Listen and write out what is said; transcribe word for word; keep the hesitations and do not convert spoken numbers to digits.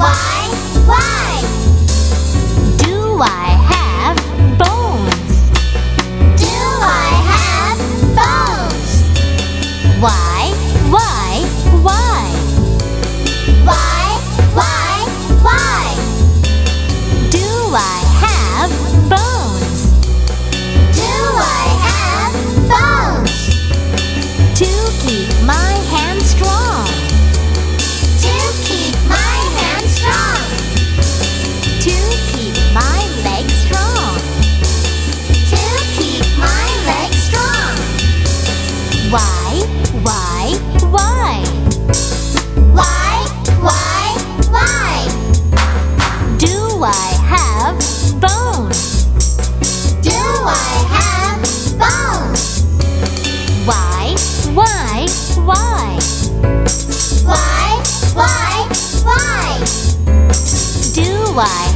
Why? Why? Do I have bones? Do I have bones? Why? Why? Why? Why? Why? Why? Do I have bones? Do I have bones? To keep my hands strong. To keep my hands strong. To keep my legs strong. To keep my legs strong. Why? Why? Why? Why? Why? Why? Do I have bones? Do I have bones? Why? Why? Why? Why? Why? Why? Do I